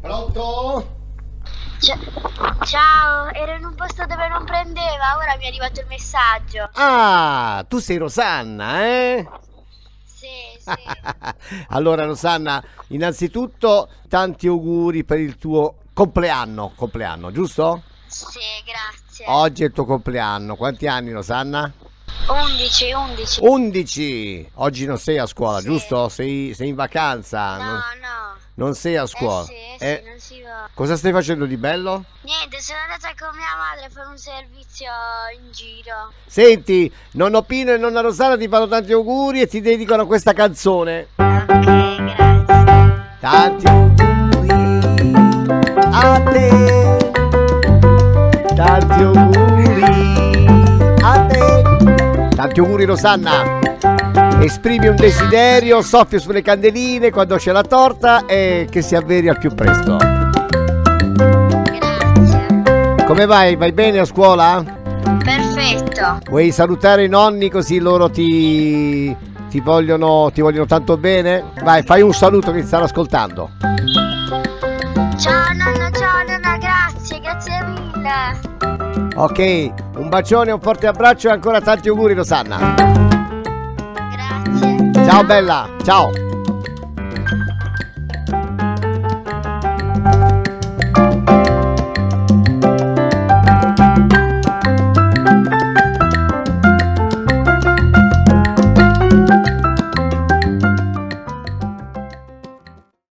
Pronto? Ciao, ero in un posto dove non prendeva, ora mi è arrivato il messaggio. Ah, tu sei Rosanna, eh? Sì. Allora Rosanna, innanzitutto tanti auguri per il tuo compleanno, giusto? Sì, grazie. Oggi è il tuo compleanno. Quanti anni, Rosanna? 11. 11. Oggi non sei a scuola, Sì. giusto? Sei in vacanza. No. Non sei a scuola. Sì, non si va. Cosa stai facendo di bello? Niente, sono andata con mia madre a fare un servizio in giro. Senti, nonno Pino e nonna Rosanna ti fanno tanti auguri e ti dedicano questa canzone. Ok, grazie. Tanti auguri a te. Tanti auguri a te. Tanti auguri Rosanna. Esprimi un desiderio, soffia sulle candeline quando c'è la torta e che si avveri al più presto. Grazie. Come vai? Vai bene a scuola? Perfetto. Vuoi salutare i nonni così loro ti vogliono tanto bene? Vai, fai un saluto che ti stanno ascoltando. Ciao nonna, grazie mille. Ok, un bacione, un forte abbraccio e ancora tanti auguri Rosanna. Grazie. Ciao bella, ciao.